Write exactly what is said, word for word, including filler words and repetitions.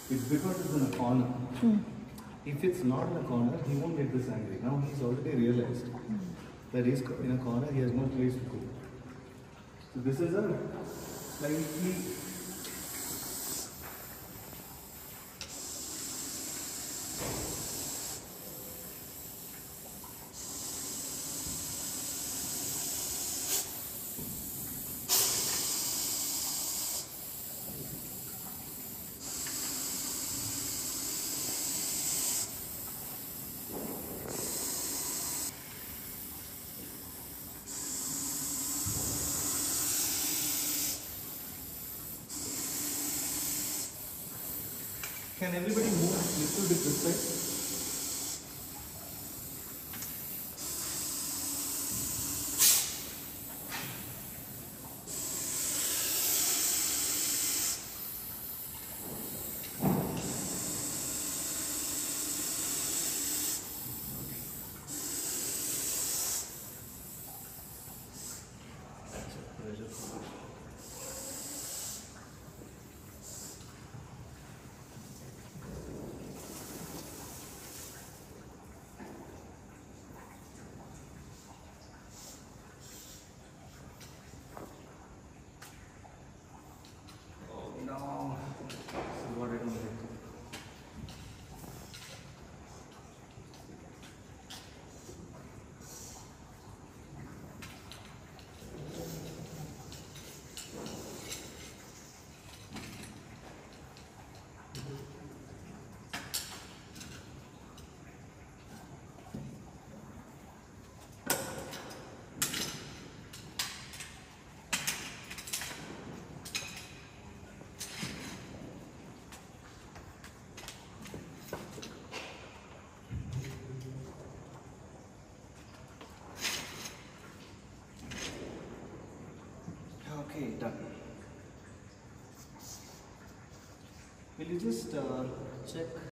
It's because it's in a corner. Mm. If it's not in a corner, he won't get this angry. Now he's already realized mm. that he's in a corner, he has no place to go. So this is a slightly Can everybody move a little bit this side? Okay, done. Will you just uh, check